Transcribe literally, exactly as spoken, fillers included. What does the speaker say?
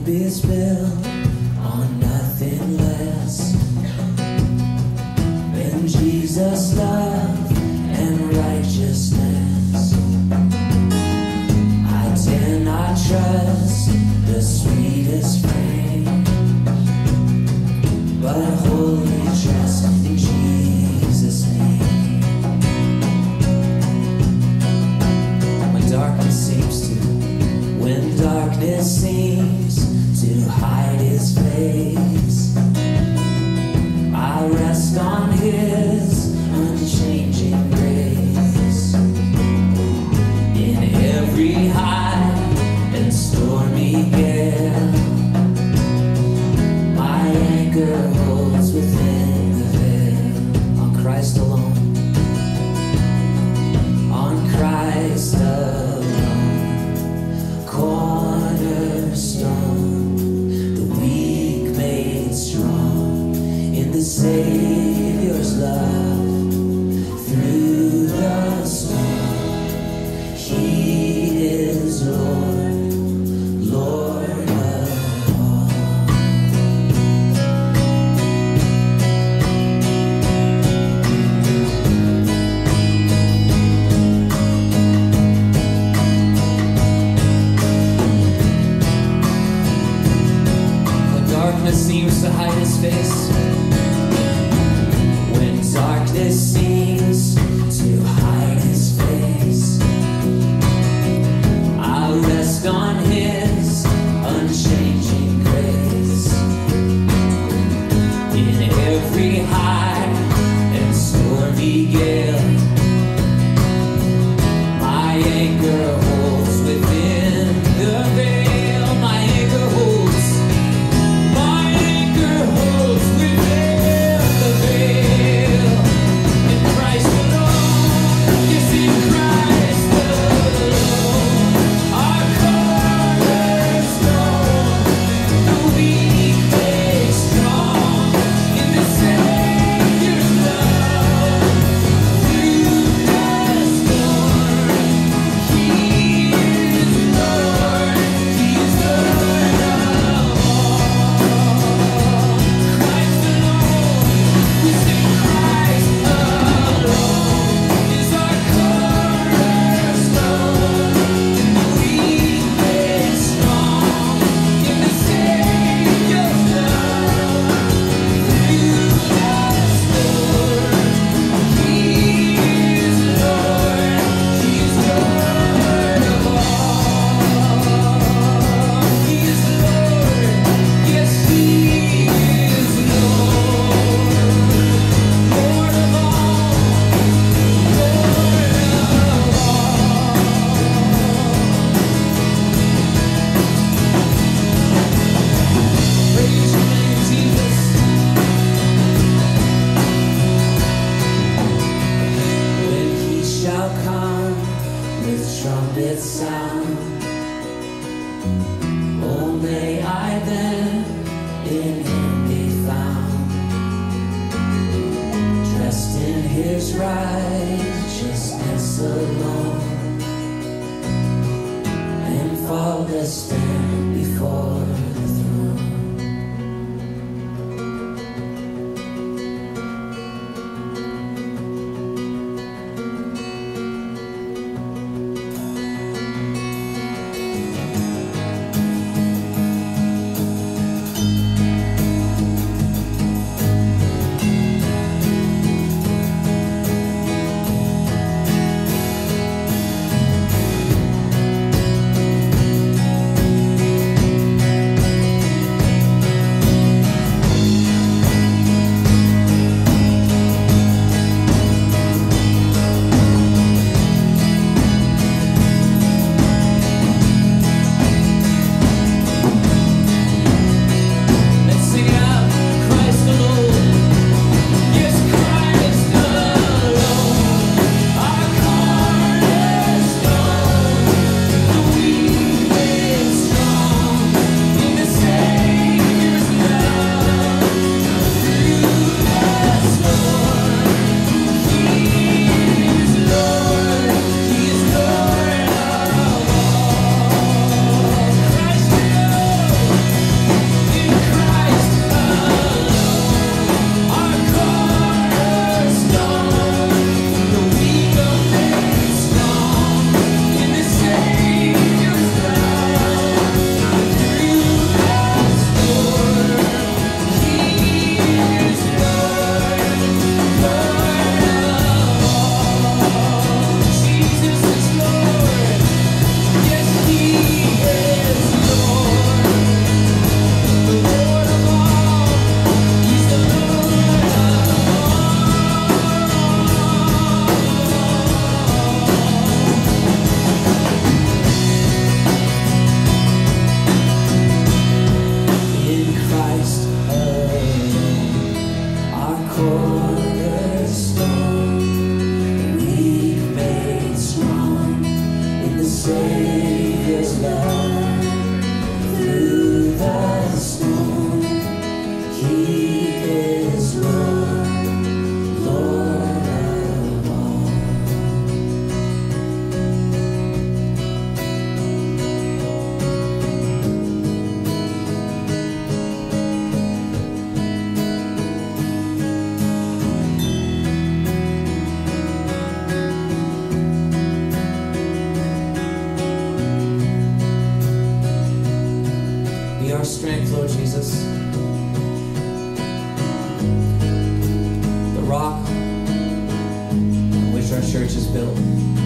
is built on nothing less than Jesus' love and righteousness. I dare not trust the sweetest frame, but wholly trust in Jesus' name. When darkness seems to, when darkness seems to hide His face, I rest on His unchanging grace. In every high and stormy gale, my anchor holds within the veil. On Christ alone, on Christ alone, cornerstone, the weak made strong in the Savior's love. Through the storm, He is Lord, Lord of all. When darkness seems to hide His face, when darkness seems to hide His face, I rest on His unchanging grace. In every high and stormy gale, my anchor holds within the veil. My anchor holds, my anchor holds within the veil. In Christ alone, yes, in Christ alone, our cornerstone, the weak made strong in the Savior's love. Through the storm, He is Lord, He is Lord of all. Christ alone, we sing Christ alone is our cornerstone, the weak made strong in the Savior's love. Through the storm, He is Lord, He is Lord of all. He is Lord, yes, He is Lord, Lord of all, Lord of all. Praise your name, Jesus. When He shall come with trumpet sound, oh, may I then in Him be found, dressed in His righteousness alone, and faultless stand before the throne. Lord Jesus. The rock on which our church is built.